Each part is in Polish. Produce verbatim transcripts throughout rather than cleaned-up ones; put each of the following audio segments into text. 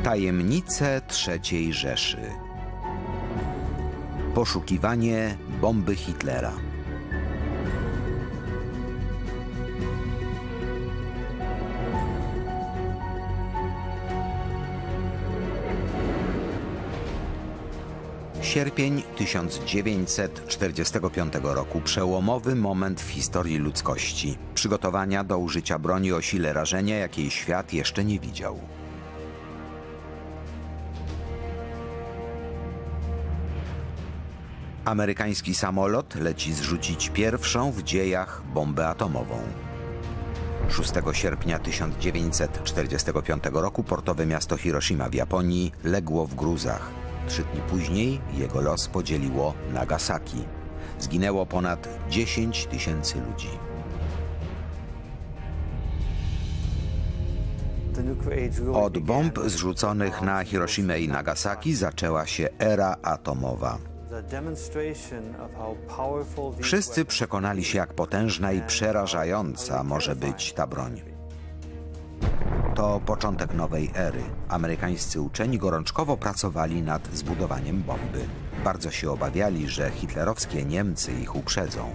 Tajemnice trzeciej Rzeszy. Poszukiwanie bomby Hitlera. Sierpień tysiąc dziewięćset czterdziestego piątego roku. Przełomowy moment w historii ludzkości. Przygotowania do użycia broni o sile rażenia, jakiej świat jeszcze nie widział. Amerykański samolot leci zrzucić pierwszą w dziejach bombę atomową. szóstego sierpnia tysiąc dziewięćset czterdziestego piątego roku portowe miasto Hiroshima w Japonii legło w gruzach. Trzy dni później jego los podzieliło Nagasaki. Zginęło ponad dziesięć tysięcy ludzi. Od bomb zrzuconych na Hiroshimę i Nagasaki zaczęła się era atomowa. Wszyscy przekonali się, jak potężna i przerażająca może być ta broń. To początek nowej ery. Amerykańscy uczeni gorączkowo pracowali nad zbudowaniem bomby. Bardzo się obawiali, że hitlerowskie Niemcy ich uprzedzą.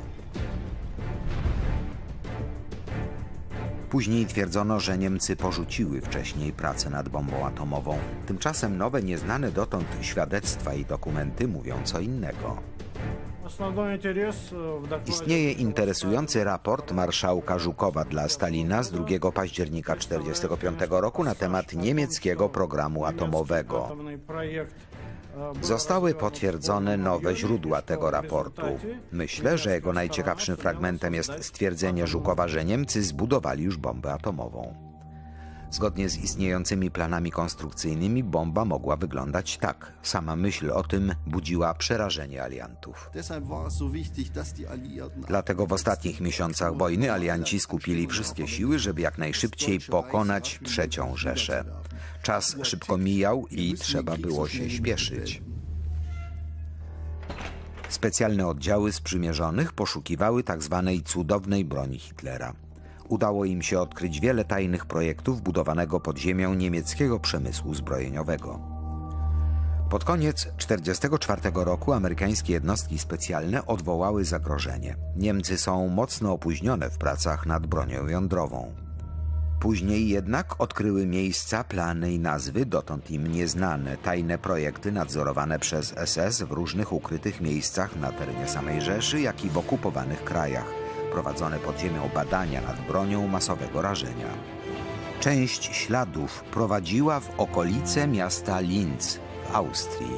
Później twierdzono, że Niemcy porzuciły wcześniej pracę nad bombą atomową. Tymczasem nowe, nieznane dotąd świadectwa i dokumenty mówią co innego. Istnieje interesujący raport marszałka Żukowa dla Stalina z drugiego października tysiąc dziewięćset czterdziestego piątego roku na temat niemieckiego programu atomowego. Zostały potwierdzone nowe źródła tego raportu. Myślę, że jego najciekawszym fragmentem jest stwierdzenie Żukowa, że Niemcy zbudowali już bombę atomową. Zgodnie z istniejącymi planami konstrukcyjnymi bomba mogła wyglądać tak. Sama myśl o tym budziła przerażenie aliantów. Dlatego w ostatnich miesiącach wojny alianci skupili wszystkie siły, żeby jak najszybciej pokonać trzecią Rzeszę. Czas szybko mijał i trzeba było się śpieszyć. Specjalne oddziały sprzymierzonych poszukiwały tzw. cudownej broni Hitlera. Udało im się odkryć wiele tajnych projektów budowanego pod ziemią niemieckiego przemysłu zbrojeniowego. Pod koniec tysiąc dziewięćset czterdziestego czwartego roku amerykańskie jednostki specjalne odwołały zagrożenie. Niemcy są mocno opóźnione w pracach nad bronią jądrową. Później jednak odkryły miejsca, plany i nazwy dotąd im nieznane, tajne projekty nadzorowane przez S S w różnych ukrytych miejscach na terenie samej Rzeszy, jak i w okupowanych krajach. Prowadzone pod ziemią badania nad bronią masowego rażenia. Część śladów prowadziła w okolice miasta Linz w Austrii.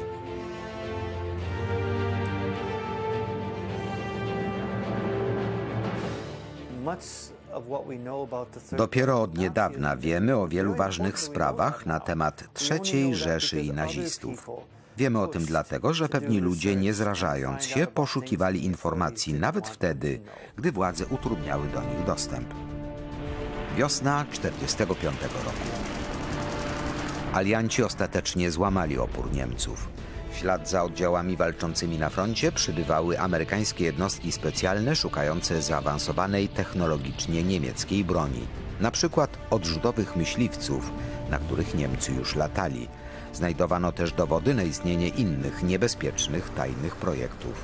Dopiero od niedawna wiemy o wielu ważnych sprawach na temat trzeciej Rzeszy i nazistów. Wiemy o tym dlatego, że pewni ludzie, nie zrażając się, poszukiwali informacji nawet wtedy, gdy władze utrudniały do nich dostęp. Wiosna tysiąc dziewięćset czterdziestego piątego roku. Alianci ostatecznie złamali opór Niemców. W ślad za oddziałami walczącymi na froncie przybywały amerykańskie jednostki specjalne szukające zaawansowanej technologicznie niemieckiej broni. Na przykład odrzutowych myśliwców, na których Niemcy już latali. Znajdowano też dowody na istnienie innych niebezpiecznych, tajnych projektów.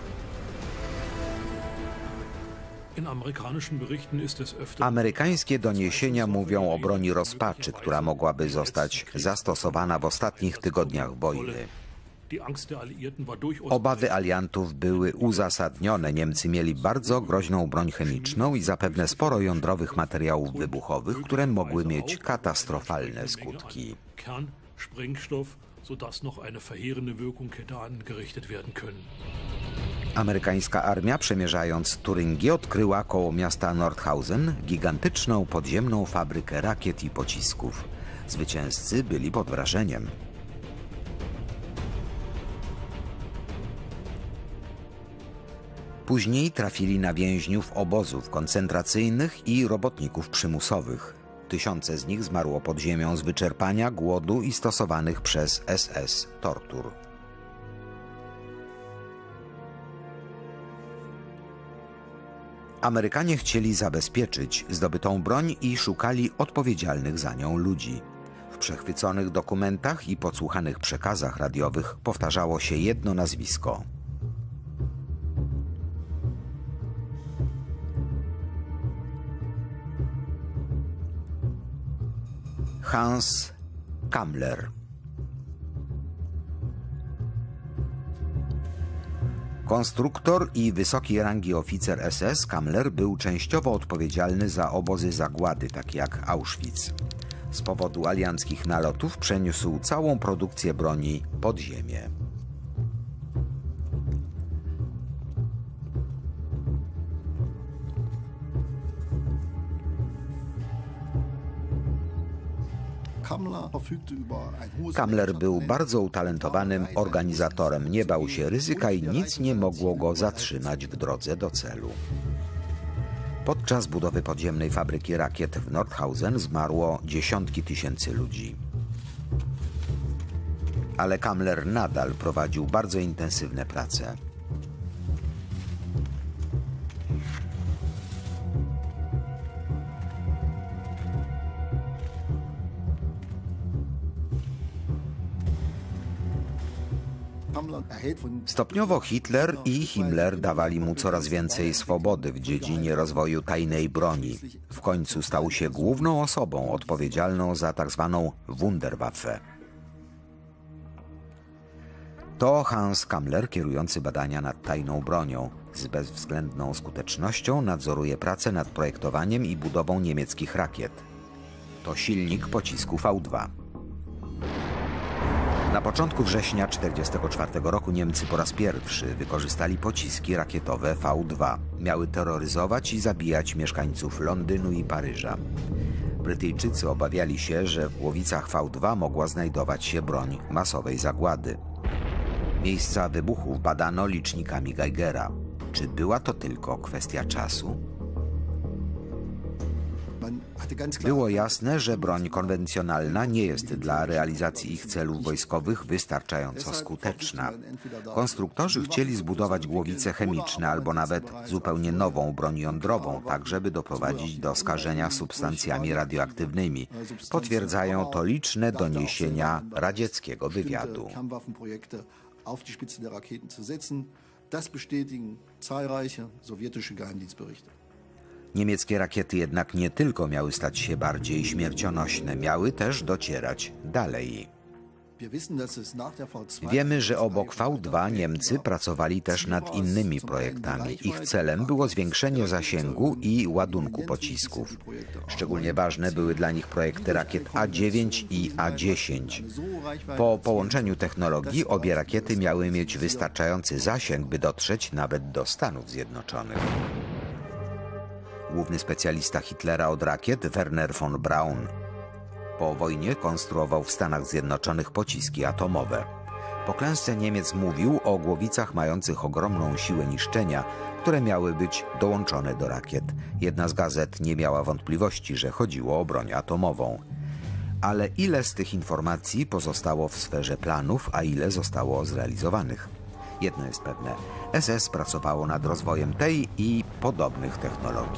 Amerykańskie doniesienia mówią o broni rozpaczy, która mogłaby zostać zastosowana w ostatnich tygodniach wojny. Obawy aliantów były uzasadnione. Niemcy mieli bardzo groźną broń chemiczną i zapewne sporo jądrowych materiałów wybuchowych, które mogły mieć katastrofalne skutki. Amerykańska armia, przemierzając Turyngię, odkryła koło miasta Nordhausen gigantyczną podziemną fabrykę rakiet i pocisków. Zwycięzcy byli pod wrażeniem. Później trafili na więźniów obozów koncentracyjnych i robotników przymusowych. Tysiące z nich zmarło pod ziemią z wyczerpania, głodu i stosowanych przez S S tortur. Amerykanie chcieli zabezpieczyć zdobytą broń i szukali odpowiedzialnych za nią ludzi. W przechwyconych dokumentach i podsłuchanych przekazach radiowych powtarzało się jedno nazwisko. Hans Kammler. Konstruktor i wysokiej rangi oficer S S Kammler był częściowo odpowiedzialny za obozy zagłady, takie jak Auschwitz. Z powodu alianckich nalotów przeniósł całą produkcję broni pod ziemię. Kammler był bardzo utalentowanym organizatorem, nie bał się ryzyka i nic nie mogło go zatrzymać w drodze do celu. Podczas budowy podziemnej fabryki rakiet w Nordhausen zmarło dziesiątki tysięcy ludzi. Ale Kammler nadal prowadził bardzo intensywne prace. Stopniowo Hitler i Himmler dawali mu coraz więcej swobody w dziedzinie rozwoju tajnej broni. W końcu stał się główną osobą odpowiedzialną za tzw. Wunderwaffe. To Hans Kammler, kierujący badania nad tajną bronią, z bezwzględną skutecznością nadzoruje pracę nad projektowaniem i budową niemieckich rakiet. To silnik pocisku V dwa. Na początku września tysiąc dziewięćset czterdziestego czwartego roku Niemcy po raz pierwszy wykorzystali pociski rakietowe V dwa. Miały terroryzować i zabijać mieszkańców Londynu i Paryża. Brytyjczycy obawiali się, że w głowicach V dwa mogła znajdować się broń masowej zagłady. Miejsca wybuchów badano licznikami Geigera. Czy była to tylko kwestia czasu? Było jasne, że broń konwencjonalna nie jest dla realizacji ich celów wojskowych wystarczająco skuteczna. Konstruktorzy chcieli zbudować głowice chemiczne albo nawet zupełnie nową broń jądrową, tak żeby doprowadzić do skażenia substancjami radioaktywnymi. Potwierdzają to liczne doniesienia radzieckiego wywiadu. Niemieckie rakiety jednak nie tylko miały stać się bardziej śmiercionośne, miały też docierać dalej. Wiemy, że obok V dwa Niemcy pracowali też nad innymi projektami. Ich celem było zwiększenie zasięgu i ładunku pocisków. Szczególnie ważne były dla nich projekty rakiet A dziewięć i A dziesięć. Po połączeniu technologii obie rakiety miały mieć wystarczający zasięg, by dotrzeć nawet do Stanów Zjednoczonych. Główny specjalista Hitlera od rakiet, Werner von Braun, po wojnie konstruował w Stanach Zjednoczonych pociski atomowe. Po klęsce Niemiec mówił o głowicach mających ogromną siłę niszczenia, które miały być dołączone do rakiet. Jedna z gazet nie miała wątpliwości, że chodziło o broń atomową. Ale ile z tych informacji pozostało w sferze planów, a ile zostało zrealizowanych? Jedno jest pewne. S S pracowało nad rozwojem tej i podobnych technologii.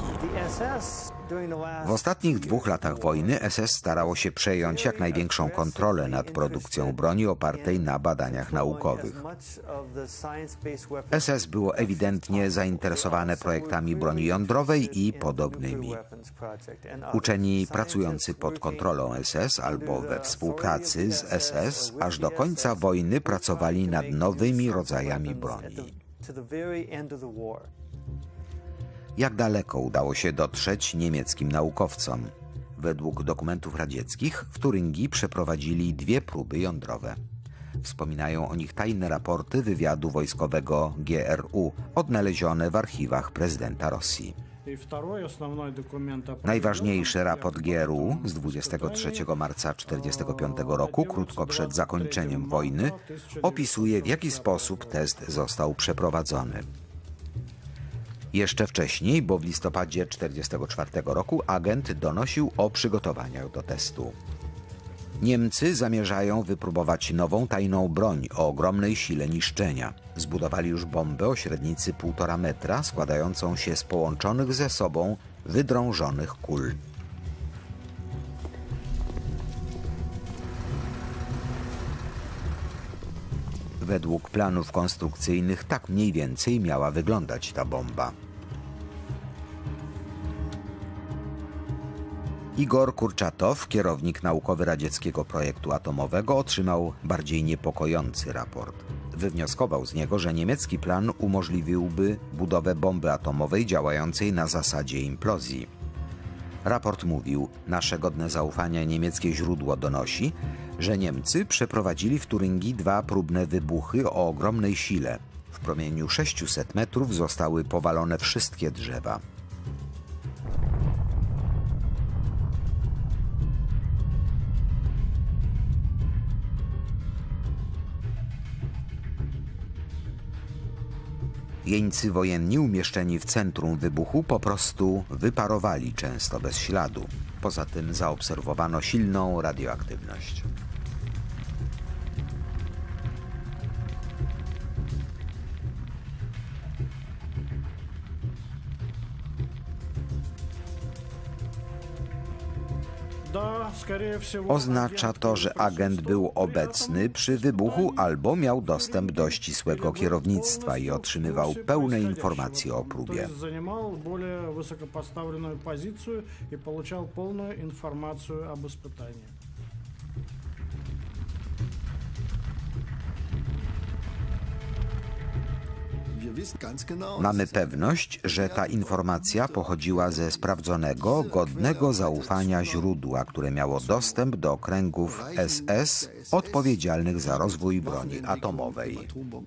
W ostatnich dwóch latach wojny S S starało się przejąć jak największą kontrolę nad produkcją broni opartej na badaniach naukowych. S S było ewidentnie zainteresowane projektami broni jądrowej i podobnymi. Uczeni pracujący pod kontrolą S S albo we współpracy z S S aż do końca wojny pracowali nad nowymi rodzajami broni. Jak daleko udało się dotrzeć niemieckim naukowcom? Według dokumentów radzieckich w Turyngii przeprowadzili dwie próby jądrowe. Wspominają o nich tajne raporty wywiadu wojskowego G R U, odnalezione w archiwach prezydenta Rosji. Najważniejszy raport G R U z dwudziestego trzeciego marca tysiąc dziewięćset czterdziestego piątego roku, krótko przed zakończeniem wojny, opisuje, w jaki sposób test został przeprowadzony. Jeszcze wcześniej, bo w listopadzie tysiąc dziewięćset czterdziestego czwartego roku, agent donosił o przygotowaniach do testu. Niemcy zamierzają wypróbować nową tajną broń o ogromnej sile niszczenia. Zbudowali już bombę o średnicy półtora metra, składającą się z połączonych ze sobą wydrążonych kul. według planów konstrukcyjnych tak mniej więcej miała wyglądać ta bomba. Igor Kurczatow, kierownik naukowy radzieckiego projektu atomowego, otrzymał bardziej niepokojący raport. Wywnioskował z niego, że niemiecki plan umożliwiłby budowę bomby atomowej działającej na zasadzie implozji. Raport mówił: nasze godne zaufania niemieckie źródło donosi, że Niemcy przeprowadzili w Turyngii dwa próbne wybuchy o ogromnej sile. W promieniu sześciuset metrów zostały powalone wszystkie drzewa. Jeńcy wojenni umieszczeni w centrum wybuchu po prostu wyparowali, często bez śladu. Poza tym zaobserwowano silną radioaktywność. Oznacza to, że agent był obecny przy wybuchu albo miał dostęp do ścisłego kierownictwa i otrzymywał pełne informacje o próbie. Mamy pewność, że ta informacja pochodziła ze sprawdzonego, godnego zaufania źródła, które miało dostęp do kręgów S S odpowiedzialnych za rozwój broni atomowej.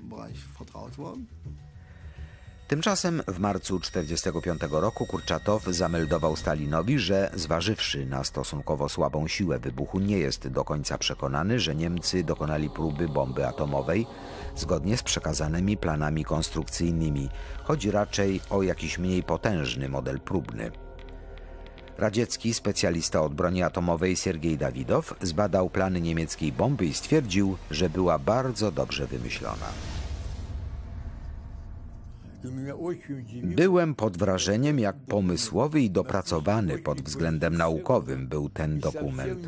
Tymczasem w marcu tysiąc dziewięćset czterdziestego piątego roku Kurczatow zameldował Stalinowi, że zważywszy na stosunkowo słabą siłę wybuchu, nie jest do końca przekonany, że Niemcy dokonali próby bomby atomowej zgodnie z przekazanymi planami konstrukcyjnymi. Chodzi raczej o jakiś mniej potężny model próbny. Radziecki specjalista od broni atomowej Siergiej Dawidow zbadał plany niemieckiej bomby i stwierdził, że była bardzo dobrze wymyślona. Byłem pod wrażeniem, jak pomysłowy i dopracowany pod względem naukowym był ten dokument.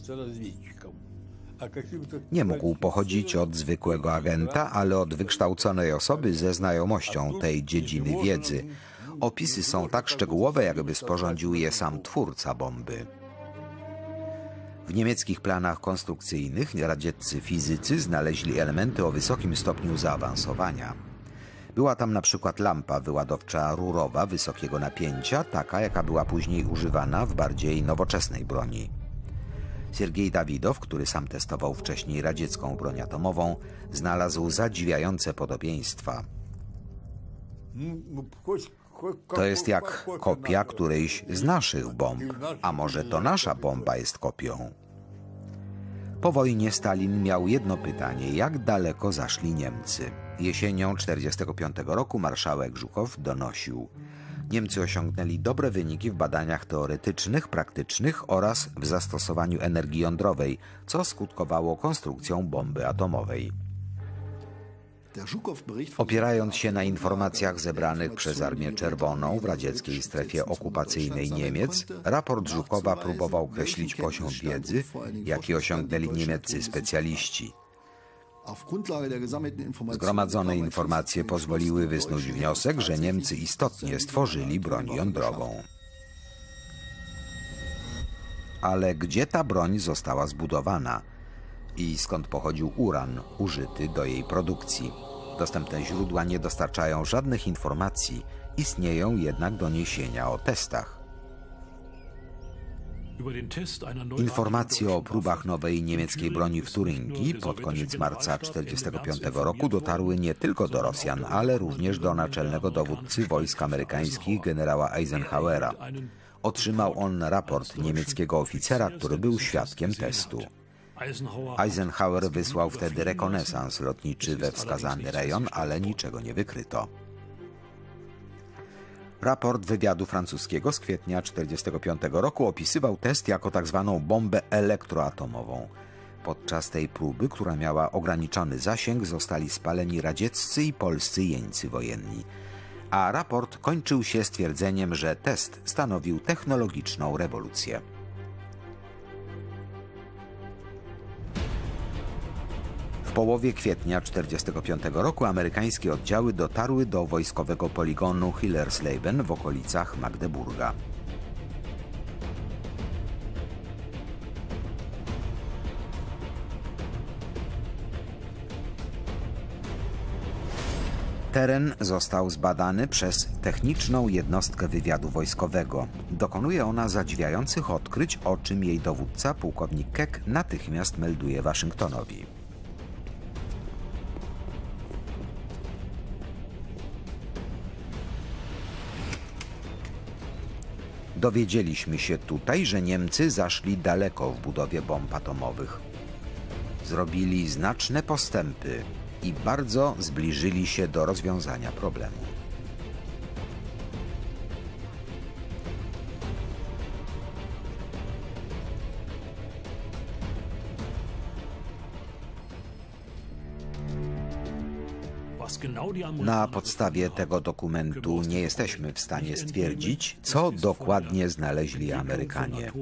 Nie mógł pochodzić od zwykłego agenta, ale od wykształconej osoby ze znajomością tej dziedziny wiedzy. Opisy są tak szczegółowe, jakby sporządził je sam twórca bomby. W niemieckich planach konstrukcyjnych radzieccy fizycy znaleźli elementy o wysokim stopniu zaawansowania. Była tam na przykład lampa wyładowcza rurowa wysokiego napięcia, taka jaka była później używana w bardziej nowoczesnej broni. Siergiej Dawidow, który sam testował wcześniej radziecką broń atomową, znalazł zadziwiające podobieństwa. To jest jak kopia którejś z naszych bomb, a może to nasza bomba jest kopią? Po wojnie Stalin miał jedno pytanie: jak daleko zaszli Niemcy? Jesienią tysiąc dziewięćset czterdziestego piątego roku marszałek Żukow donosił: Niemcy osiągnęli dobre wyniki w badaniach teoretycznych, praktycznych oraz w zastosowaniu energii jądrowej, co skutkowało konstrukcją bomby atomowej. Opierając się na informacjach zebranych przez Armię Czerwoną w radzieckiej strefie okupacyjnej Niemiec, raport Żukowa próbował określić poziom wiedzy, jaki osiągnęli niemieccy specjaliści. Zgromadzone informacje pozwoliły wysnuć wniosek, że Niemcy istotnie stworzyli broń jądrową. Ale gdzie ta broń została zbudowana i skąd pochodził uran użyty do jej produkcji? Dostępne źródła nie dostarczają żadnych informacji, istnieją jednak doniesienia o testach. Informacje o próbach nowej niemieckiej broni w Turyngii pod koniec marca tysiąc dziewięćset czterdziestego piątego roku dotarły nie tylko do Rosjan, ale również do naczelnego dowódcy wojsk amerykańskich generała Eisenhowera. Otrzymał on raport niemieckiego oficera, który był świadkiem testu. Eisenhower wysłał wtedy rekonesans lotniczy we wskazany rejon, ale niczego nie wykryto. Raport wywiadu francuskiego z kwietnia tysiąc dziewięćset czterdziestego piątego roku opisywał test jako tzw. bombę elektroatomową. Podczas tej próby, która miała ograniczony zasięg, zostali spaleni radzieccy i polscy jeńcy wojenni. A raport kończył się stwierdzeniem, że test stanowił technologiczną rewolucję. W połowie kwietnia tysiąc dziewięćset czterdziestego piątego roku amerykańskie oddziały dotarły do wojskowego poligonu Hillersleben w okolicach Magdeburga. Teren został zbadany przez techniczną jednostkę wywiadu wojskowego. Dokonuje ona zadziwiających odkryć, o czym jej dowódca, pułkownik Keck, natychmiast melduje Waszyngtonowi. Dowiedzieliśmy się tutaj, że Niemcy zaszli daleko w budowie bomb atomowych. Zrobili znaczne postępy i bardzo zbliżyli się do rozwiązania problemu. Na podstawie tego dokumentu nie jesteśmy w stanie stwierdzić, co dokładnie znaleźli Amerykanie.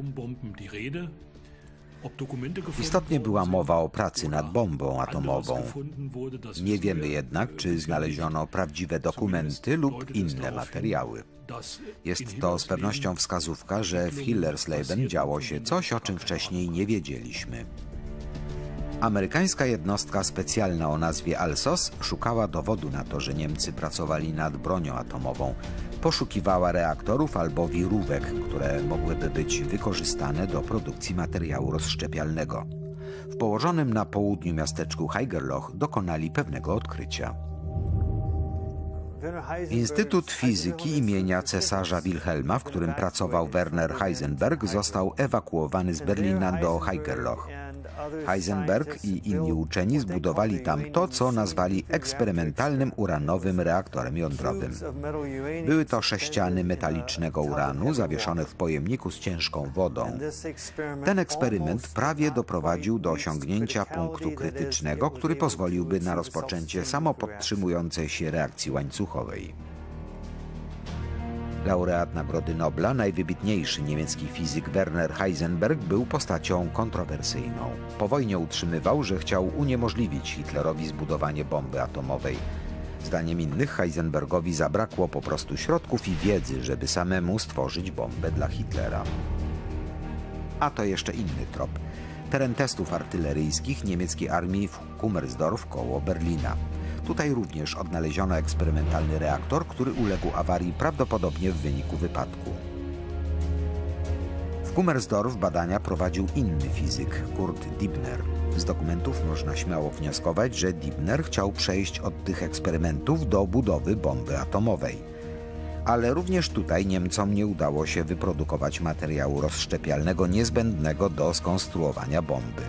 Istotnie była mowa o pracy nad bombą atomową. Nie wiemy jednak, czy znaleziono prawdziwe dokumenty lub inne materiały. Jest to z pewnością wskazówka, że w Hillersleben działo się coś, o czym wcześniej nie wiedzieliśmy. Amerykańska jednostka specjalna o nazwie Alsos szukała dowodu na to, że Niemcy pracowali nad bronią atomową. Poszukiwała reaktorów albo wirówek, które mogłyby być wykorzystane do produkcji materiału rozszczepialnego. W położonym na południu miasteczku Haigerloch dokonali pewnego odkrycia. Instytut Fizyki imienia cesarza Wilhelma, w którym pracował Werner Heisenberg, został ewakuowany z Berlina do Haigerloch. Heisenberg i inni uczeni zbudowali tam to, co nazwali eksperymentalnym uranowym reaktorem jądrowym. Były to sześciany metalicznego uranu zawieszone w pojemniku z ciężką wodą. Ten eksperyment prawie doprowadził do osiągnięcia punktu krytycznego, który pozwoliłby na rozpoczęcie samopodtrzymującej się reakcji łańcuchowej. Laureat Nagrody Nobla, najwybitniejszy niemiecki fizyk Werner Heisenberg, był postacią kontrowersyjną. Po wojnie utrzymywał, że chciał uniemożliwić Hitlerowi zbudowanie bomby atomowej. Zdaniem innych Heisenbergowi zabrakło po prostu środków i wiedzy, żeby samemu stworzyć bombę dla Hitlera. A to jeszcze inny trop. Teren testów artyleryjskich niemieckiej armii w Kummersdorf koło Berlina. Tutaj również odnaleziono eksperymentalny reaktor, który uległ awarii prawdopodobnie w wyniku wypadku. W Kummersdorf badania prowadził inny fizyk, Kurt Dibner. Z dokumentów można śmiało wnioskować, że Dibner chciał przejść od tych eksperymentów do budowy bomby atomowej. Ale również tutaj Niemcom nie udało się wyprodukować materiału rozszczepialnego niezbędnego do skonstruowania bomby.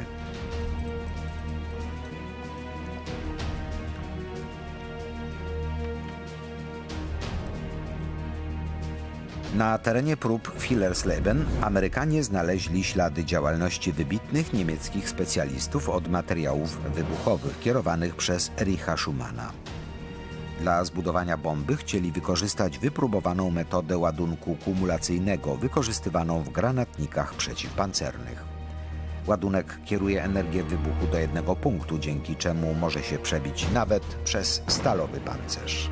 Na terenie prób w Hillersleben Amerykanie znaleźli ślady działalności wybitnych niemieckich specjalistów od materiałów wybuchowych kierowanych przez Ericha Schumana. Dla zbudowania bomby chcieli wykorzystać wypróbowaną metodę ładunku kumulacyjnego wykorzystywaną w granatnikach przeciwpancernych. Ładunek kieruje energię wybuchu do jednego punktu, dzięki czemu może się przebić nawet przez stalowy pancerz.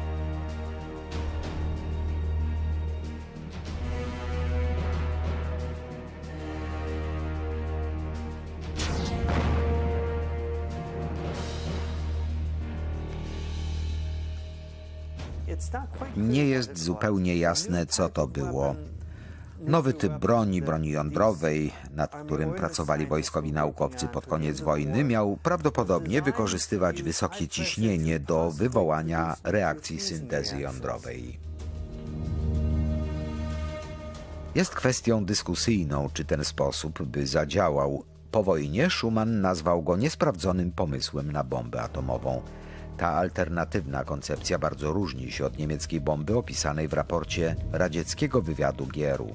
Nie jest zupełnie jasne, co to było. Nowy typ broni, broni jądrowej, nad którym pracowali wojskowi naukowcy pod koniec wojny, miał prawdopodobnie wykorzystywać wysokie ciśnienie do wywołania reakcji syntezy jądrowej. Jest kwestią dyskusyjną, czy ten sposób by zadziałał. Po wojnie Schuman nazwał go niesprawdzonym pomysłem na bombę atomową. Ta alternatywna koncepcja bardzo różni się od niemieckiej bomby opisanej w raporcie radzieckiego wywiadu G R U.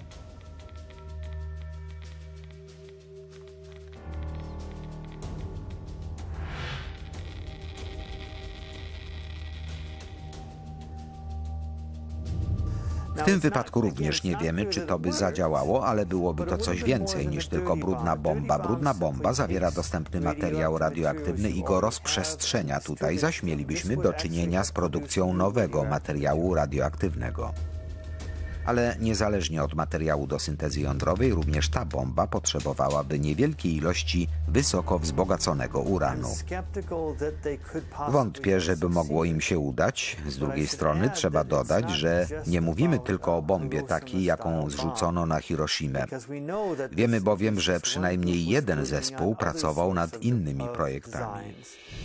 W tym wypadku również nie wiemy, czy to by zadziałało, ale byłoby to coś więcej niż tylko brudna bomba. Brudna bomba zawiera dostępny materiał radioaktywny i go rozprzestrzenia. Tutaj zaś mielibyśmy do czynienia z produkcją nowego materiału radioaktywnego. Ale niezależnie od materiału do syntezy jądrowej, również ta bomba potrzebowałaby niewielkiej ilości wysoko wzbogaconego uranu. Wątpię, żeby mogło im się udać. Z drugiej strony trzeba dodać, że nie mówimy tylko o bombie takiej, jaką zrzucono na Hiroshimę. Wiemy bowiem, że przynajmniej jeden zespół pracował nad innymi projektami.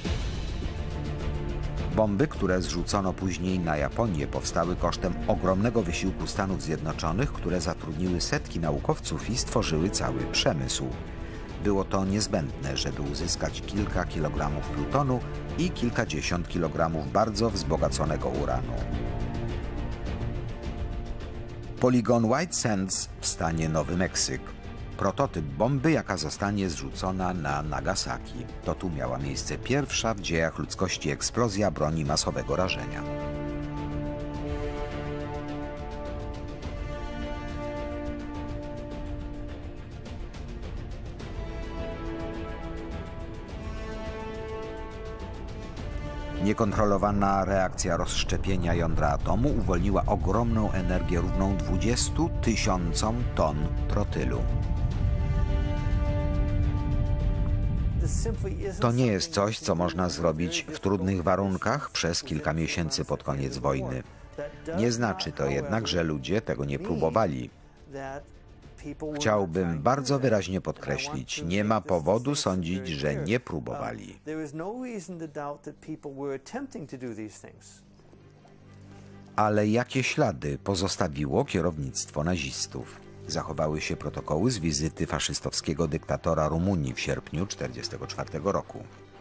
Bomby, które zrzucono później na Japonię, powstały kosztem ogromnego wysiłku Stanów Zjednoczonych, które zatrudniły setki naukowców i stworzyły cały przemysł. Było to niezbędne, żeby uzyskać kilka kilogramów plutonu i kilkadziesiąt kilogramów bardzo wzbogaconego uranu. Poligon White Sands w stanie Nowy Meksyk. Prototyp bomby, jaka zostanie zrzucona na Nagasaki. To tu miała miejsce pierwsza w dziejach ludzkości eksplozja broni masowego rażenia. Niekontrolowana reakcja rozszczepienia jądra atomu uwolniła ogromną energię równą dwudziestu tysiącom ton trotylu. To nie jest coś, co można zrobić w trudnych warunkach przez kilka miesięcy pod koniec wojny. Nie znaczy to jednak, że ludzie tego nie próbowali. Chciałbym bardzo wyraźnie podkreślić, nie ma powodu sądzić, że nie próbowali. Ale jakie ślady pozostawiło kierownictwo nazistów? Zachowały się protokoły z wizyty faszystowskiego dyktatora Rumunii w sierpniu tysiąc dziewięćset czterdziestego czwartego roku.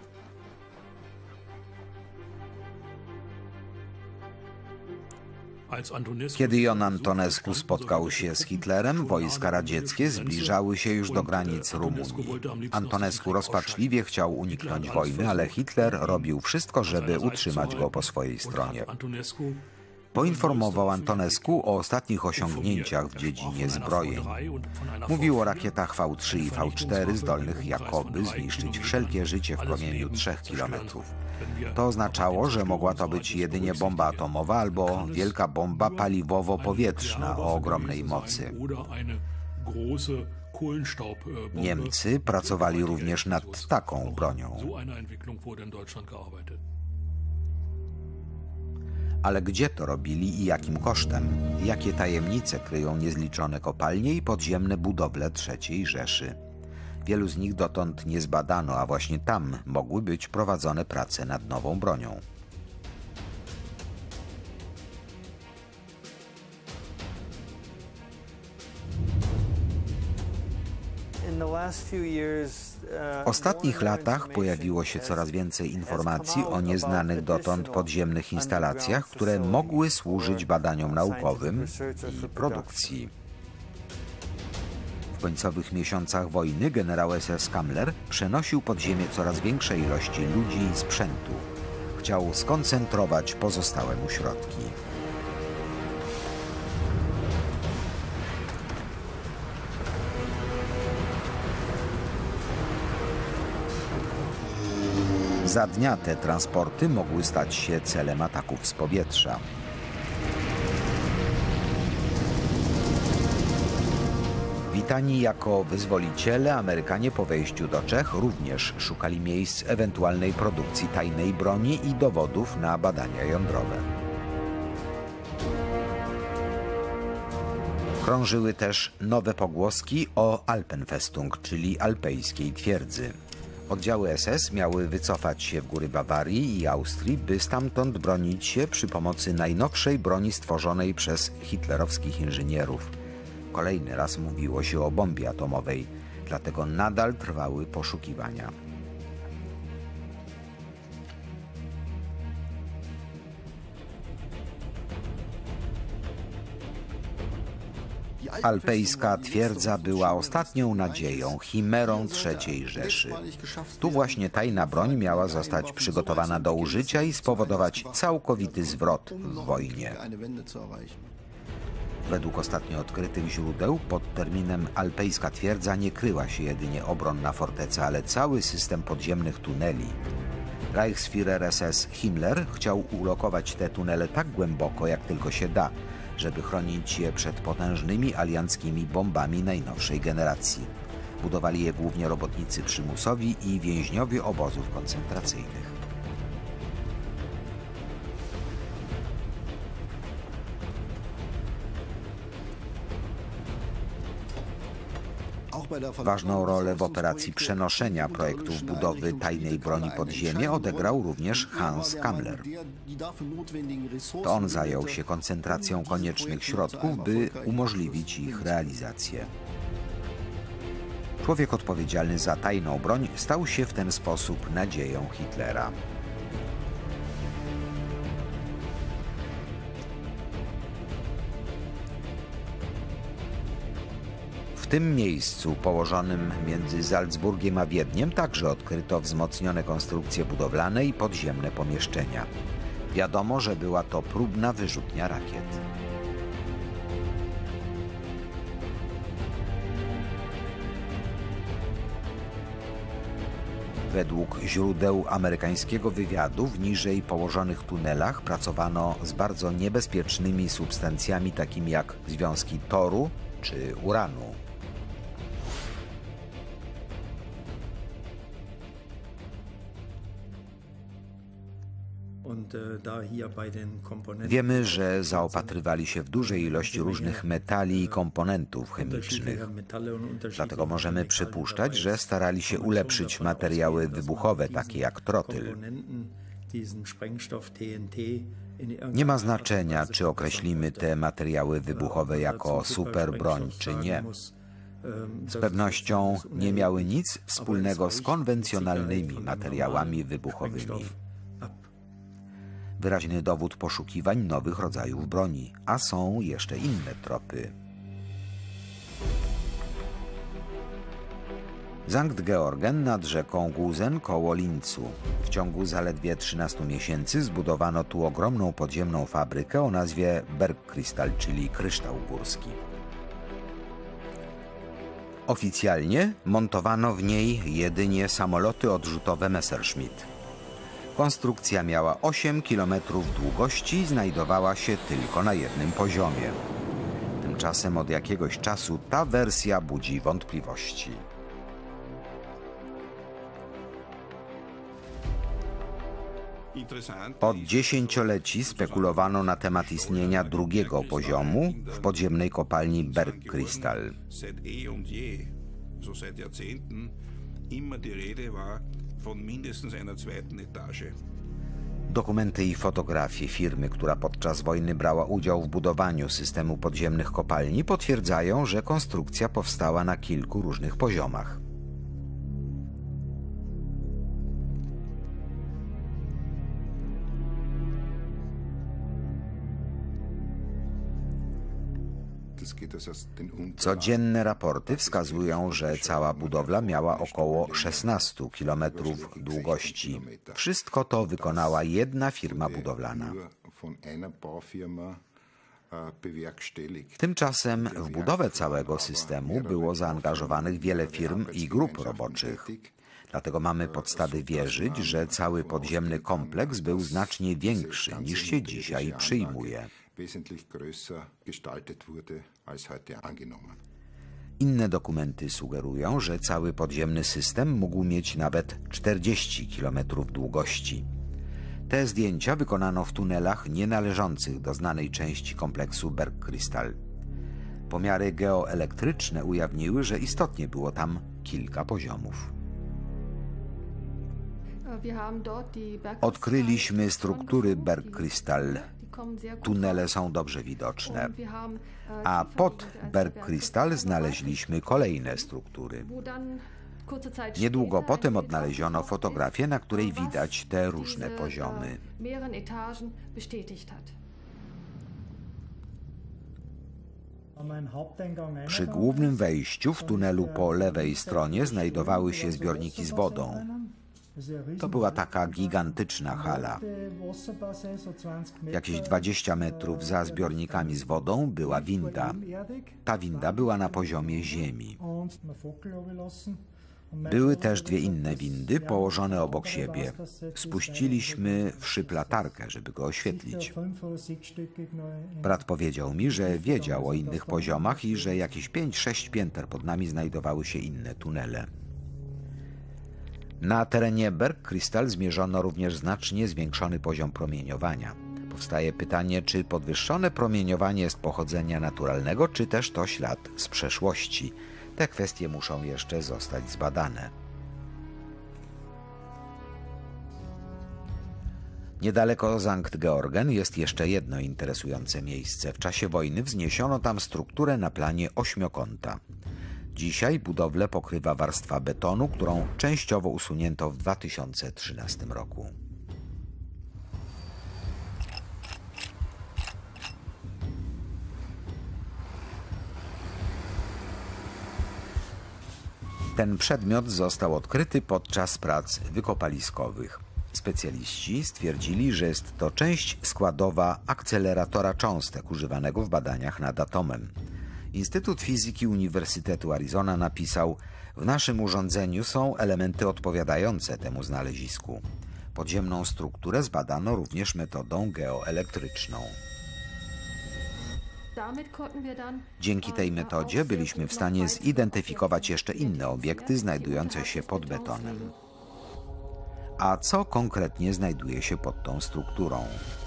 Kiedy Jon Antonescu spotkał się z Hitlerem, wojska radzieckie zbliżały się już do granic Rumunii. Antonescu rozpaczliwie chciał uniknąć wojny, ale Hitler robił wszystko, żeby utrzymać go po swojej stronie. Poinformował Antonescu o ostatnich osiągnięciach w dziedzinie zbrojeń. Mówił o rakietach V trzy i V cztery zdolnych jakoby zniszczyć wszelkie życie w promieniu trzech kilometrów. To oznaczało, że mogła to być jedynie bomba atomowa albo wielka bomba paliwowo-powietrzna o ogromnej mocy. Niemcy pracowali również nad taką bronią. Ale gdzie to robili i jakim kosztem? Jakie tajemnice kryją niezliczone kopalnie i podziemne budowle trzeciej Rzeszy? Wielu z nich dotąd nie zbadano, a właśnie tam mogły być prowadzone prace nad nową bronią. W ostatnich latach pojawiło się coraz więcej informacji o nieznanych dotąd podziemnych instalacjach, które mogły służyć badaniom naukowym i produkcji. W końcowych miesiącach wojny generał S S Kammler przenosił pod ziemię coraz większe ilości ludzi i sprzętu. Chciał skoncentrować pozostałe mu środki. Za dnia te transporty mogły stać się celem ataków z powietrza. Witani jako wyzwoliciele, Amerykanie po wejściu do Czech również szukali miejsc ewentualnej produkcji tajnej broni i dowodów na badania jądrowe. Krążyły też nowe pogłoski o Alpenfestung, czyli alpejskiej twierdzy. Oddziały S S miały wycofać się w góry Bawarii i Austrii, by stamtąd bronić się przy pomocy najnowszej broni stworzonej przez hitlerowskich inżynierów. Kolejny raz mówiło się o bombie atomowej, dlatego nadal trwały poszukiwania. Alpejska twierdza była ostatnią nadzieją, chimerą trzeciej Rzeszy. Tu właśnie tajna broń miała zostać przygotowana do użycia i spowodować całkowity zwrot w wojnie. Według ostatnio odkrytych źródeł pod terminem Alpejska Twierdza nie kryła się jedynie obronna forteca, ale cały system podziemnych tuneli. Reichsführer S S Himmler chciał ulokować te tunele tak głęboko, jak tylko się da, żeby chronić je przed potężnymi alianckimi bombami najnowszej generacji. Budowali je głównie robotnicy przymusowi i więźniowie obozów koncentracyjnych. Ważną rolę w operacji przenoszenia projektów budowy tajnej broni pod ziemię odegrał również Hans Kammler. To on zajął się koncentracją koniecznych środków, by umożliwić ich realizację. Człowiek odpowiedzialny za tajną broń stał się w ten sposób nadzieją Hitlera. W tym miejscu, położonym między Salzburgiem a Wiedniem, także odkryto wzmocnione konstrukcje budowlane i podziemne pomieszczenia. Wiadomo, że była to próbna wyrzutnia rakiet. Według źródeł amerykańskiego wywiadu w niżej położonych tunelach pracowano z bardzo niebezpiecznymi substancjami takimi jak związki toru czy uranu. Wiemy, że zaopatrywali się w dużej ilości różnych metali i komponentów chemicznych. Dlatego możemy przypuszczać, że starali się ulepszyć materiały wybuchowe, takie jak trotyl. Nie ma znaczenia, czy określimy te materiały wybuchowe jako superbroń, czy nie. Z pewnością nie miały nic wspólnego z konwencjonalnymi materiałami wybuchowymi. Wyraźny dowód poszukiwań nowych rodzajów broni, a są jeszcze inne tropy. Sankt Georgen nad rzeką Gusen koło Linzu. W ciągu zaledwie trzynastu miesięcy zbudowano tu ogromną podziemną fabrykę o nazwie Bergkristall, czyli kryształ górski. Oficjalnie montowano w niej jedynie samoloty odrzutowe Messerschmitt. Konstrukcja miała osiem kilometrów długości i znajdowała się tylko na jednym poziomie. Tymczasem od jakiegoś czasu ta wersja budzi wątpliwości. Od dziesięcioleci spekulowano na temat istnienia drugiego poziomu w podziemnej kopalni Bergkristall. Dokumenty i fotografie firmy, która podczas wojny brała udział w budowaniu systemu podziemnych kopalni, potwierdzają, że konstrukcja powstała na kilku różnych poziomach. Codzienne raporty wskazują, że cała budowla miała około szesnaście kilometrów długości. Wszystko to wykonała jedna firma budowlana. Tymczasem w budowę całego systemu było zaangażowanych wiele firm i grup roboczych. Dlatego mamy podstawy wierzyć, że cały podziemny kompleks był znacznie większy niż się dzisiaj przyjmuje. Inne dokumenty sugerują, że cały podziemny system mógł mieć nawet czterdzieści kilometrów długości. Te zdjęcia wykonano w tunelach nienależących do znanej części kompleksu Bergkristall. Pomiary geoelektryczne ujawniły, że istotnie było tam kilka poziomów. Odkryliśmy struktury Bergkristall. Tunele są dobrze widoczne. A pod Bergkristall znaleźliśmy kolejne struktury. Niedługo potem odnaleziono fotografię, na której widać te różne poziomy. Przy głównym wejściu w tunelu po lewej stronie znajdowały się zbiorniki z wodą. To była taka gigantyczna hala. Jakieś dwadzieścia metrów za zbiornikami z wodą była winda. Ta winda była na poziomie ziemi. Były też dwie inne windy położone obok siebie. Spuściliśmy w szyb latarkę, żeby go oświetlić. Brat powiedział mi, że wiedział o innych poziomach i że jakieś pięć, sześć pięter pod nami znajdowały się inne tunele. Na terenie Bergkristall zmierzono również znacznie zwiększony poziom promieniowania. Powstaje pytanie, czy podwyższone promieniowanie jest pochodzenia naturalnego, czy też to ślad z przeszłości. Te kwestie muszą jeszcze zostać zbadane. Niedaleko Sankt Georgen jest jeszcze jedno interesujące miejsce. W czasie wojny wzniesiono tam strukturę na planie ośmiokąta. Dzisiaj budowlę pokrywa warstwa betonu, którą częściowo usunięto w dwa tysiące trzynastym roku. Ten przedmiot został odkryty podczas prac wykopaliskowych. Specjaliści stwierdzili, że jest to część składowa akceleratora cząstek używanego w badaniach nad atomem. Instytut Fizyki Uniwersytetu Arizona napisał: w naszym urządzeniu są elementy odpowiadające temu znalezisku. Podziemną strukturę zbadano również metodą geoelektryczną. Dzięki tej metodzie byliśmy w stanie zidentyfikować jeszcze inne obiekty znajdujące się pod betonem. A co konkretnie znajduje się pod tą strukturą?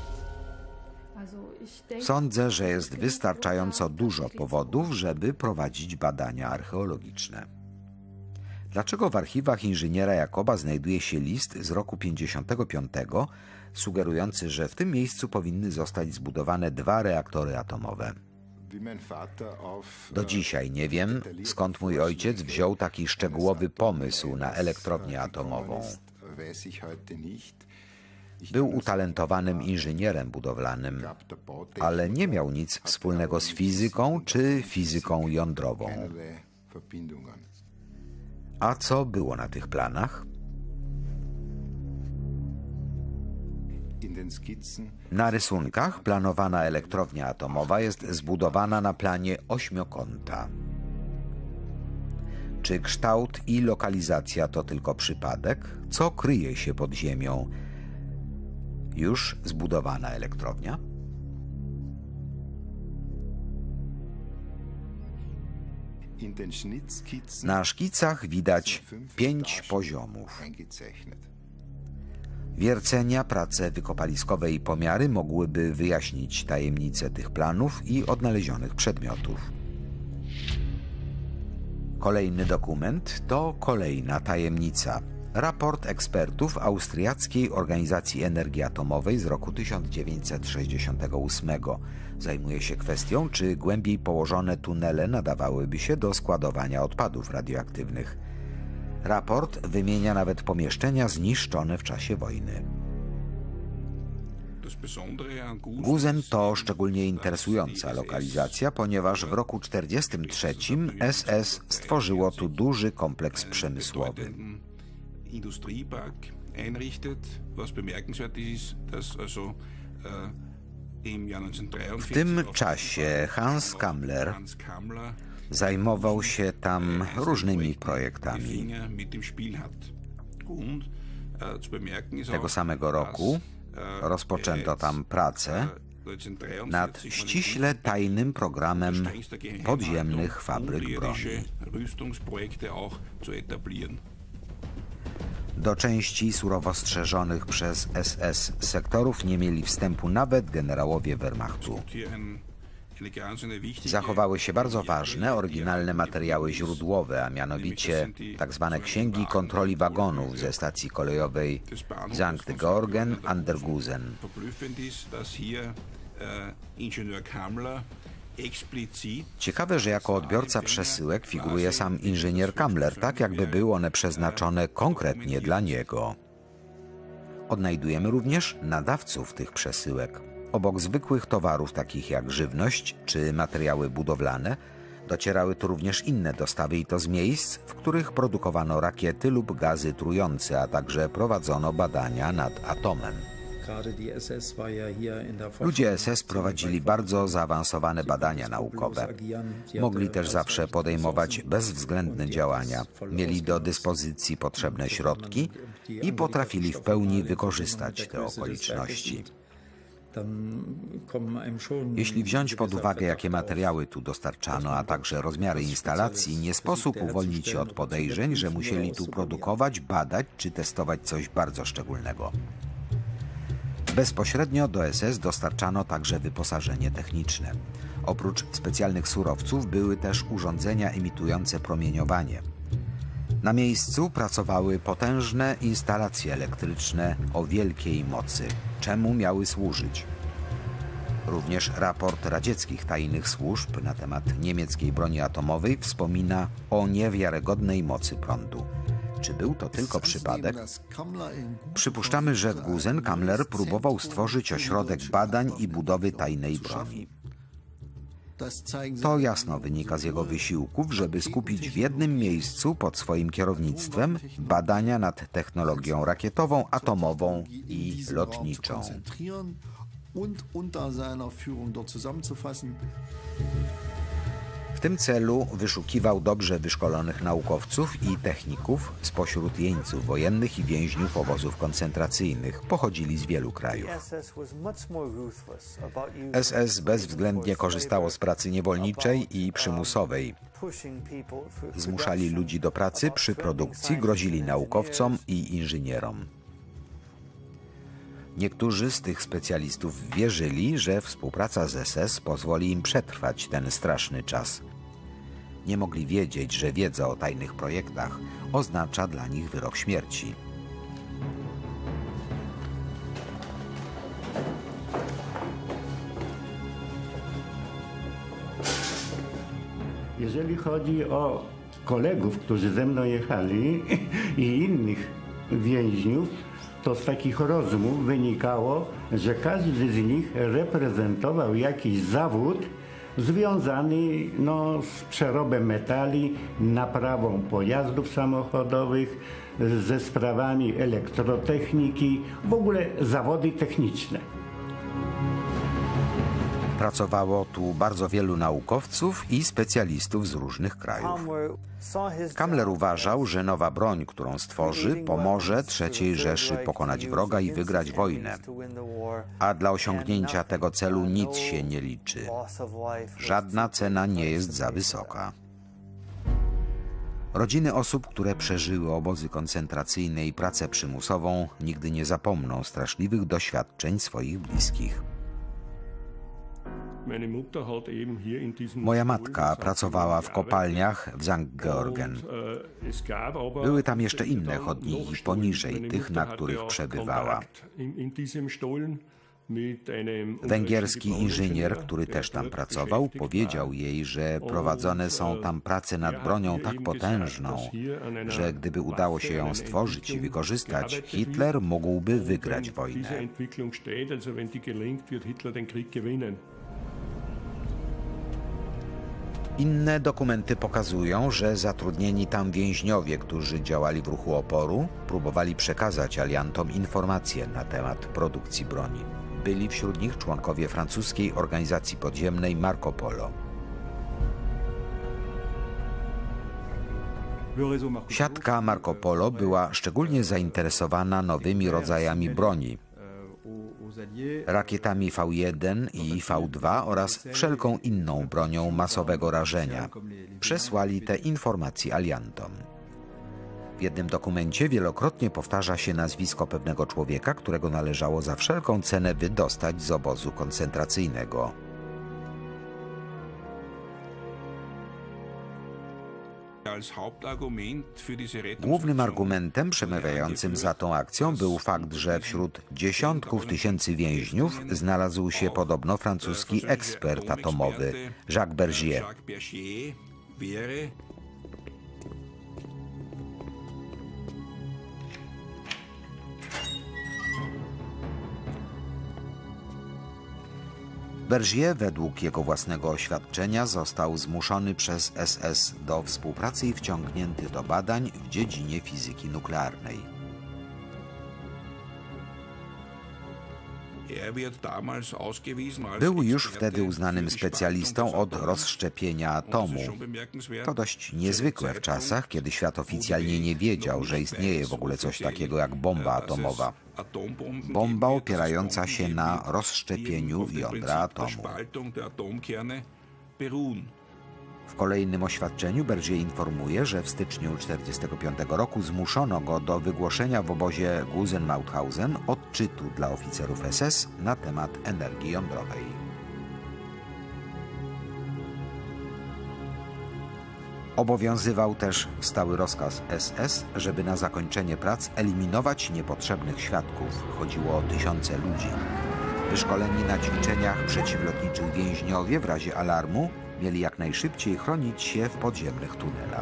Sądzę, że jest wystarczająco dużo powodów, żeby prowadzić badania archeologiczne. Dlaczego w archiwach inżyniera Jakoba znajduje się list z roku pięćdziesiątego piątego, sugerujący, że w tym miejscu powinny zostać zbudowane dwa reaktory atomowe? Do dzisiaj nie wiem, skąd mój ojciec wziął taki szczegółowy pomysł na elektrownię atomową. Był utalentowanym inżynierem budowlanym, ale nie miał nic wspólnego z fizyką czy fizyką jądrową. A co było na tych planach? Na rysunkach planowana elektrownia atomowa jest zbudowana na planie ośmiokąta. Czy kształt i lokalizacja to tylko przypadek? Co kryje się pod ziemią? Już zbudowana elektrownia? Na szkicach widać pięć poziomów. Wiercenia, prace wykopaliskowe i pomiary mogłyby wyjaśnić tajemnicę tych planów i odnalezionych przedmiotów. Kolejny dokument to kolejna tajemnica. Raport ekspertów Austriackiej Organizacji Energii Atomowej z roku tysiąc dziewięćset sześćdziesiątego ósmego. Zajmuje się kwestią, czy głębiej położone tunele nadawałyby się do składowania odpadów radioaktywnych. Raport wymienia nawet pomieszczenia zniszczone w czasie wojny. Gusen to szczególnie interesująca lokalizacja, ponieważ w roku tysiąc dziewięćset czterdziestym trzecim S S stworzyło tu duży kompleks przemysłowy. W tym czasie Hans Kammler zajmował się tam różnymi projektami. Tego samego roku rozpoczęto tam pracę nad ściśle tajnym programem podziemnych fabryk broni. Do części surowo strzeżonych przez S S sektorów nie mieli wstępu nawet generałowie Wehrmachtu. Zachowały się bardzo ważne, oryginalne materiały źródłowe, a mianowicie tzw. księgi kontroli wagonów ze stacji kolejowej Sankt Georgen an der Gusen. Ciekawe, że jako odbiorca przesyłek figuruje sam inżynier Kammler, tak jakby były one przeznaczone konkretnie dla niego. Odnajdujemy również nadawców tych przesyłek. Obok zwykłych towarów takich jak żywność czy materiały budowlane Docierały tu również inne dostawy i to z miejsc, w których produkowano rakiety lub gazy trujące, a także prowadzono badania nad atomem. Ludzie S S prowadzili bardzo zaawansowane badania naukowe. Mogli też zawsze podejmować bezwzględne działania. Mieli do dyspozycji potrzebne środki i potrafili w pełni wykorzystać te okoliczności. Jeśli wziąć pod uwagę, jakie materiały tu dostarczano, a także rozmiary instalacji, nie sposób uwolnić się od podejrzeń, że musieli tu produkować, badać czy testować coś bardzo szczególnego. Bezpośrednio do S S dostarczano także wyposażenie techniczne. Oprócz specjalnych surowców były też urządzenia emitujące promieniowanie. Na miejscu pracowały potężne instalacje elektryczne o wielkiej mocy. Czemu miały służyć? Również raport radzieckich tajnych służb na temat niemieckiej broni atomowej wspomina o niewiarygodnej mocy prądu. Czy był to tylko przypadek? Przypuszczamy, że Gusen-Kammler próbował stworzyć ośrodek badań i budowy tajnej broni. To jasno wynika z jego wysiłków, żeby skupić w jednym miejscu pod swoim kierownictwem badania nad technologią rakietową, atomową i lotniczą. W tym celu wyszukiwał dobrze wyszkolonych naukowców i techników spośród jeńców wojennych i więźniów obozów koncentracyjnych. Pochodzili z wielu krajów. S S bezwzględnie korzystało z pracy niewolniczej i przymusowej. Zmuszali ludzi do pracy przy produkcji, grozili naukowcom i inżynierom. Niektórzy z tych specjalistów wierzyli, że współpraca z S S pozwoli im przetrwać ten straszny czas. Nie mogli wiedzieć, że wiedza o tajnych projektach oznacza dla nich wyrok śmierci. Jeżeli chodzi o kolegów, którzy ze mną jechali i innych więźniów, to z takich rozmów wynikało, że każdy z nich reprezentował jakiś zawód związany no, z przerobem metali, naprawą pojazdów samochodowych, ze sprawami elektrotechniki, w ogóle zawody techniczne. Pracowało tu bardzo wielu naukowców i specjalistów z różnych krajów. Kammler uważał, że nowa broń, którą stworzy, pomoże trzeciej Rzeszy pokonać wroga i wygrać wojnę. A dla osiągnięcia tego celu nic się nie liczy. Żadna cena nie jest za wysoka. Rodziny osób, które przeżyły obozy koncentracyjne i pracę przymusową, nigdy nie zapomną straszliwych doświadczeń swoich bliskich. Moja matka pracowała w kopalniach w Sankt Georgen. Były tam jeszcze inne chodniki poniżej tych, na których przebywała. Węgierski inżynier, który też tam pracował, powiedział jej, że prowadzone są tam prace nad bronią tak potężną, że gdyby udało się ją stworzyć i wykorzystać, Hitler mógłby wygrać wojnę. Inne dokumenty pokazują, że zatrudnieni tam więźniowie, którzy działali w ruchu oporu, próbowali przekazać aliantom informacje na temat produkcji broni. Byli wśród nich członkowie francuskiej organizacji podziemnej Marco Polo. Siatka Marco Polo była szczególnie zainteresowana nowymi rodzajami broni, rakietami V jeden i V dwa oraz wszelką inną bronią masowego rażenia. Przesłali te informacje aliantom. W jednym dokumencie wielokrotnie powtarza się nazwisko pewnego człowieka, którego należało za wszelką cenę wydostać z obozu koncentracyjnego. Głównym argumentem przemawiającym za tą akcją był fakt, że wśród dziesiątków tysięcy więźniów znalazł się podobno francuski ekspert atomowy Jacques Bergier. Bergier, według jego własnego oświadczenia, został zmuszony przez S S do współpracy i wciągnięty do badań w dziedzinie fizyki nuklearnej. Był już wtedy uznanym specjalistą od rozszczepienia atomu. To dość niezwykłe w czasach, kiedy świat oficjalnie nie wiedział, że istnieje w ogóle coś takiego jak bomba atomowa. Bomba opierająca się na rozszczepieniu jądra atomu. W kolejnym oświadczeniu Bergier informuje, że w styczniu tysiąc dziewięćset czterdziestego piątego roku zmuszono go do wygłoszenia w obozie Gusen-Mauthausen odczytu dla oficerów S S na temat energii jądrowej. Obowiązywał też stały rozkaz S S, żeby na zakończenie prac eliminować niepotrzebnych świadków. Chodziło o tysiące ludzi. Wyszkoleni na ćwiczeniach przeciwlotniczych więźniowie w razie alarmu mieli jak najszybciej chronić się w podziemnych tunelach.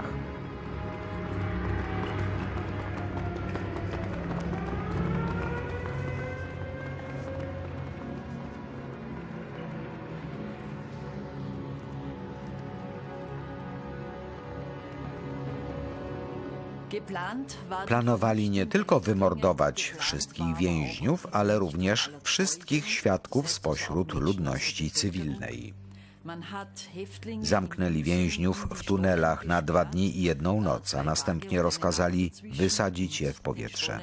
Planowali nie tylko wymordować wszystkich więźniów, ale również wszystkich świadków spośród ludności cywilnej. Zamknęli więźniów w tunelach na dwa dni i jedną noc, a następnie rozkazali wysadzić je w powietrze.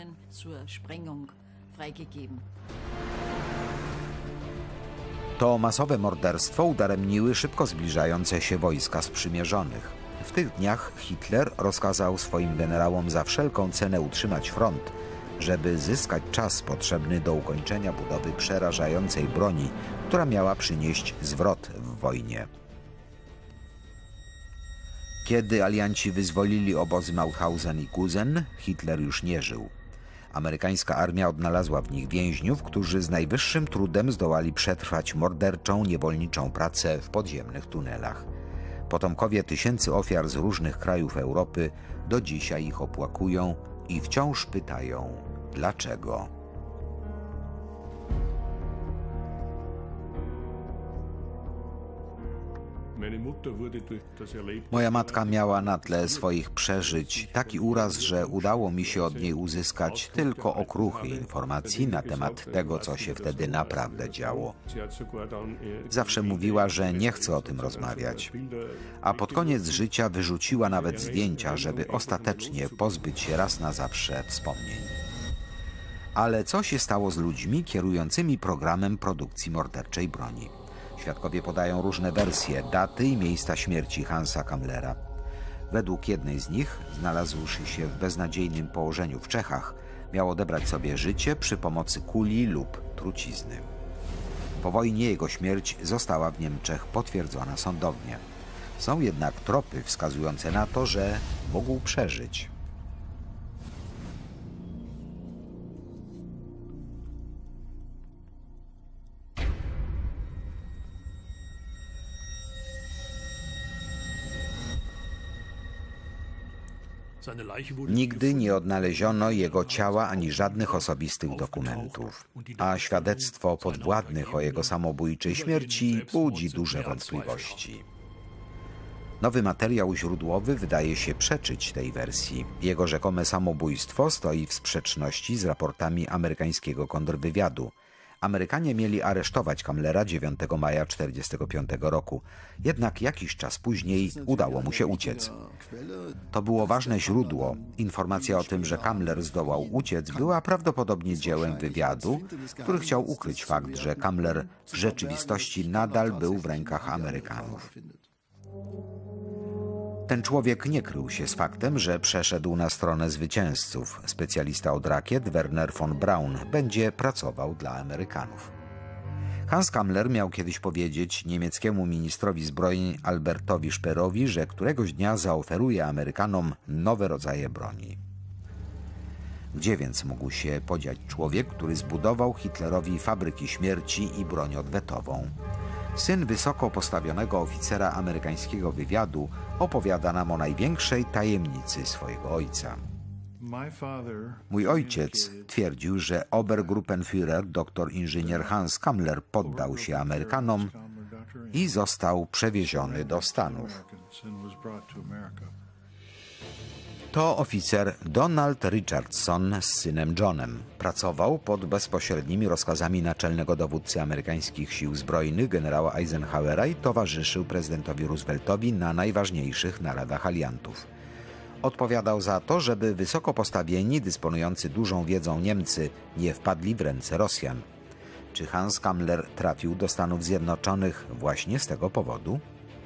To masowe morderstwo udaremniły szybko zbliżające się wojska sprzymierzonych. W tych dniach Hitler rozkazał swoim generałom za wszelką cenę utrzymać front, żeby zyskać czas potrzebny do ukończenia budowy przerażającej broni, która miała przynieść zwrot w wojnie. Kiedy alianci wyzwolili obozy Mauthausen i Gusen, Hitler już nie żył. Amerykańska armia odnalazła w nich więźniów, którzy z najwyższym trudem zdołali przetrwać morderczą, niewolniczą pracę w podziemnych tunelach. Potomkowie tysięcy ofiar z różnych krajów Europy do dzisiaj ich opłakują i wciąż pytają, dlaczego. Moja matka miała na tle swoich przeżyć taki uraz, że udało mi się od niej uzyskać tylko okruchy informacji na temat tego, co się wtedy naprawdę działo. Zawsze mówiła, że nie chce o tym rozmawiać, a pod koniec życia wyrzuciła nawet zdjęcia, żeby ostatecznie pozbyć się raz na zawsze wspomnień. Ale co się stało z ludźmi kierującymi programem produkcji morderczej broni? Świadkowie podają różne wersje daty i miejsca śmierci Hansa Kammlera. Według jednej z nich, znalazłszy się w beznadziejnym położeniu w Czechach, miał odebrać sobie życie przy pomocy kuli lub trucizny. Po wojnie jego śmierć została w Niemczech potwierdzona sądownie. Są jednak tropy wskazujące na to, że mógł przeżyć. Nigdy nie odnaleziono jego ciała ani żadnych osobistych dokumentów, a świadectwo podwładnych o jego samobójczej śmierci budzi duże wątpliwości. Nowy materiał źródłowy wydaje się przeczyć tej wersji. Jego rzekome samobójstwo stoi w sprzeczności z raportami amerykańskiego kontrwywiadu. Amerykanie mieli aresztować Kammlera dziewiątego maja tysiąc dziewięćset czterdziestego piątego roku, jednak jakiś czas później udało mu się uciec. To było ważne źródło. Informacja o tym, że Kammler zdołał uciec, była prawdopodobnie dziełem wywiadu, który chciał ukryć fakt, że Kammler w rzeczywistości nadal był w rękach Amerykanów. Ten człowiek nie krył się z faktem, że przeszedł na stronę zwycięzców. Specjalista od rakiet Werner von Braun będzie pracował dla Amerykanów. Hans Kammler miał kiedyś powiedzieć niemieckiemu ministrowi zbrojeń Albertowi Speerowi, że któregoś dnia zaoferuje Amerykanom nowe rodzaje broni. Gdzie więc mógł się podziać człowiek, który zbudował Hitlerowi fabryki śmierci i broń odwetową? Syn wysoko postawionego oficera amerykańskiego wywiadu opowiada nam o największej tajemnicy swojego ojca. Mój ojciec twierdził, że Obergruppenführer dr inżynier Hans Kammler poddał się Amerykanom i został przewieziony do Stanów. To oficer Donald Richardson z synem Johnem. Pracował pod bezpośrednimi rozkazami naczelnego dowódcy amerykańskich sił zbrojnych generała Eisenhowera i towarzyszył prezydentowi Rooseveltowi na najważniejszych naradach aliantów. Odpowiadał za to, żeby wysoko postawieni, dysponujący dużą wiedzą Niemcy nie wpadli w ręce Rosjan. Czy Hans Kammler trafił do Stanów Zjednoczonych właśnie z tego powodu?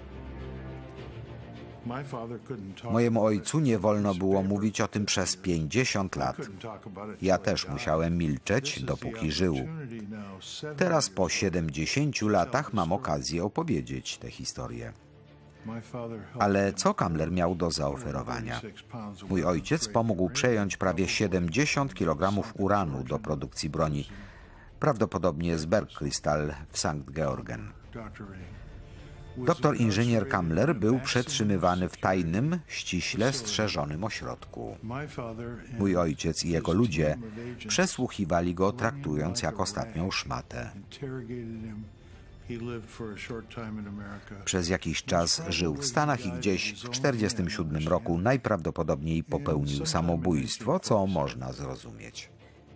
Mojemu ojcu nie wolno było mówić o tym przez pięćdziesiąt lat. Ja też musiałem milczeć, dopóki żył. Teraz po siedemdziesięciu latach mam okazję opowiedzieć tę historię. Ale co Kammler miał do zaoferowania? Mój ojciec pomógł przejąć prawie siedemdziesiąt kilogramów uranu do produkcji broni, prawdopodobnie z Bergkristall w Sankt Georgen. Doktor inżynier Kammler był przetrzymywany w tajnym, ściśle strzeżonym ośrodku. Mój ojciec i jego ludzie przesłuchiwali go, traktując jak ostatnią szmatę. Przez jakiś czas żył w Stanach i gdzieś w tysiąc dziewięćset czterdziestym siódmym roku najprawdopodobniej popełnił samobójstwo, co można zrozumieć.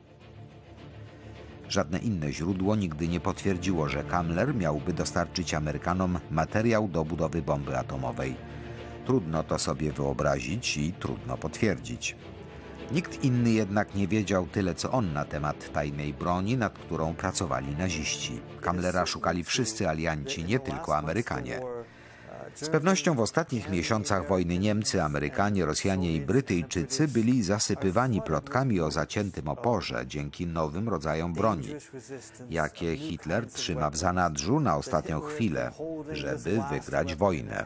Żadne inne źródło nigdy nie potwierdziło, że Kammler miałby dostarczyć Amerykanom materiał do budowy bomby atomowej. Trudno to sobie wyobrazić i trudno potwierdzić. Nikt inny jednak nie wiedział tyle, co on na temat tajnej broni, nad którą pracowali naziści. Kammlera szukali wszyscy alianci, nie tylko Amerykanie. Z pewnością w ostatnich miesiącach wojny Niemcy, Amerykanie, Rosjanie i Brytyjczycy byli zasypywani plotkami o zaciętym oporze dzięki nowym rodzajom broni, jakie Hitler trzyma w zanadrzu na ostatnią chwilę, żeby wygrać wojnę.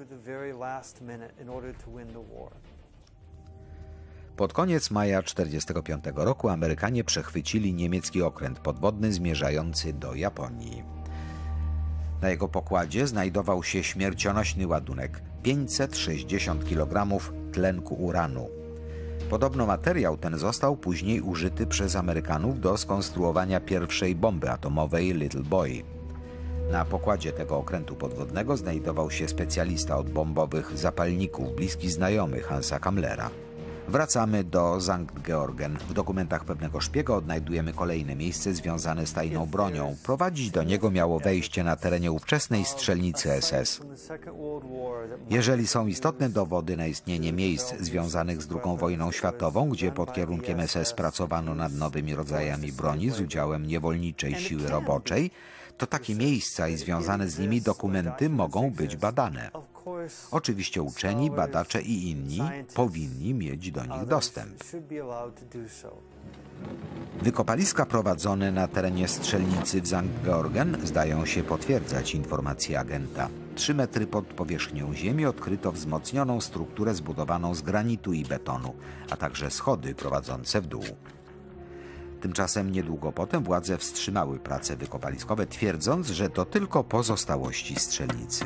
Pod koniec maja tysiąc dziewięćset czterdziestego piątego roku Amerykanie przechwycili niemiecki okręt podwodny zmierzający do Japonii. Na jego pokładzie znajdował się śmiercionośny ładunek pięćset sześćdziesiąt kilogramów tlenku uranu. Podobno materiał ten został później użyty przez Amerykanów do skonstruowania pierwszej bomby atomowej Little Boy. Na pokładzie tego okrętu podwodnego znajdował się specjalista od bombowych zapalników, bliski znajomy Hansa Kammlera. Wracamy do Sankt Georgen. W dokumentach pewnego szpiega odnajdujemy kolejne miejsce związane z tajną bronią. Prowadzić do niego miało wejście na terenie ówczesnej strzelnicy S S. Jeżeli są istotne dowody na istnienie miejsc związanych z drugą wojną światową, gdzie pod kierunkiem S S pracowano nad nowymi rodzajami broni z udziałem niewolniczej siły roboczej, to takie miejsca i związane z nimi dokumenty mogą być badane. Oczywiście uczeni, badacze i inni powinni mieć do nich dostęp. Wykopaliska prowadzone na terenie strzelnicy w Sankt Georgen zdają się potwierdzać informacje agenta. Trzy metry pod powierzchnią ziemi odkryto wzmocnioną strukturę zbudowaną z granitu i betonu, a także schody prowadzące w dół. Tymczasem niedługo potem władze wstrzymały prace wykopaliskowe, twierdząc, że to tylko pozostałości strzelnicy.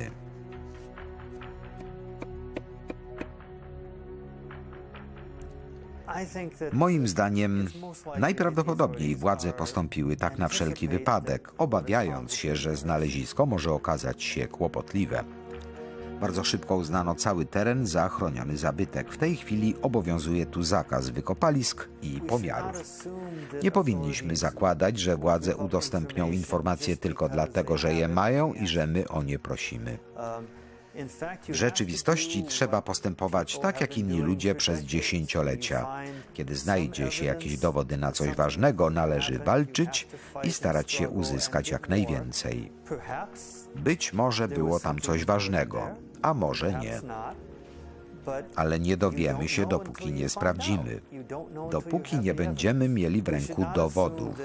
Moim zdaniem najprawdopodobniej władze postąpiły tak na wszelki wypadek, obawiając się, że znalezisko może okazać się kłopotliwe. Bardzo szybko uznano cały teren za chroniony zabytek. W tej chwili obowiązuje tu zakaz wykopalisk i pomiarów. Nie powinniśmy zakładać, że władze udostępnią informacje tylko dlatego, że je mają i że my o nie prosimy. W rzeczywistości trzeba postępować tak jak inni ludzie przez dziesięciolecia. Kiedy znajdzie się jakieś dowody na coś ważnego, należy walczyć i starać się uzyskać jak najwięcej. Być może było tam coś ważnego, a może nie. Ale nie dowiemy się, dopóki nie sprawdzimy, dopóki nie będziemy mieli w ręku dowodów.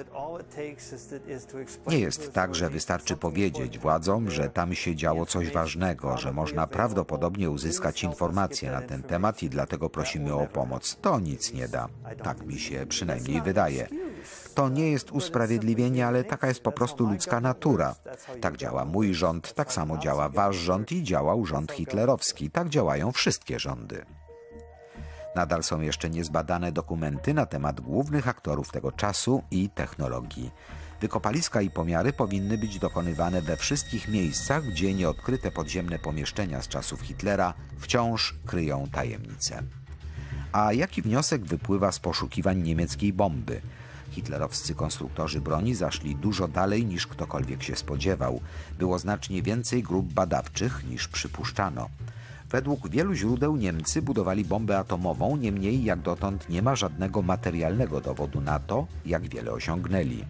Nie jest tak, że wystarczy powiedzieć władzom, że tam się działo coś ważnego, że można prawdopodobnie uzyskać informacje na ten temat i dlatego prosimy o pomoc. To nic nie da. Tak mi się przynajmniej wydaje. To nie jest usprawiedliwienie, ale taka jest po prostu ludzka natura. Tak działa mój rząd, tak samo działa wasz rząd i działał rząd hitlerowski. Tak działają wszystkie rządy. Nadal są jeszcze niezbadane dokumenty na temat głównych aktorów tego czasu i technologii. Wykopaliska i pomiary powinny być dokonywane we wszystkich miejscach, gdzie nieodkryte podziemne pomieszczenia z czasów Hitlera wciąż kryją tajemnice. A jaki wniosek wypływa z poszukiwań niemieckiej bomby? Hitlerowscy konstruktorzy broni zaszli dużo dalej niż ktokolwiek się spodziewał. Było znacznie więcej grup badawczych niż przypuszczano. Według wielu źródeł Niemcy budowali bombę atomową, niemniej jak dotąd nie ma żadnego materialnego dowodu na to, jak wiele osiągnęli.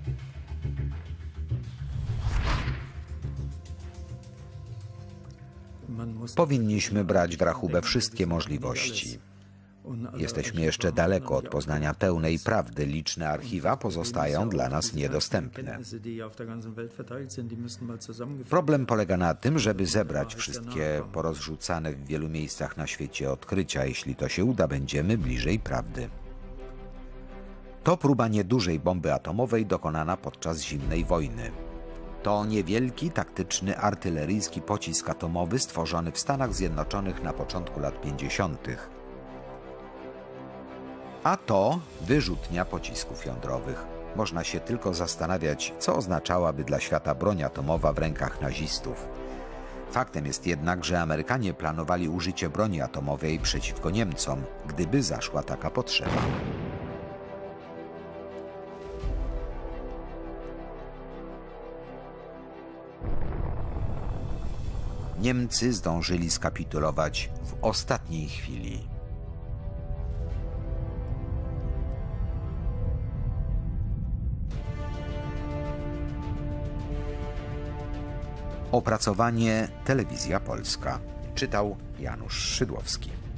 Powinniśmy brać w rachubę wszystkie możliwości. Jesteśmy jeszcze daleko od poznania pełnej prawdy. Liczne archiwa pozostają dla nas niedostępne. Problem polega na tym, żeby zebrać wszystkie porozrzucane w wielu miejscach na świecie odkrycia. Jeśli to się uda, będziemy bliżej prawdy. To próba niedużej bomby atomowej dokonana podczas zimnej wojny. To niewielki, taktyczny, artyleryjski pocisk atomowy stworzony w Stanach Zjednoczonych na początku lat pięćdziesiątych. A to wyrzutnia pocisków jądrowych. Można się tylko zastanawiać, co oznaczałaby dla świata broń atomowa w rękach nazistów. Faktem jest jednak, że Amerykanie planowali użycie broni atomowej przeciwko Niemcom, gdyby zaszła taka potrzeba. Niemcy zdążyli skapitulować w ostatniej chwili. Opracowanie Telewizja Polska. Czytał Janusz Szydłowski.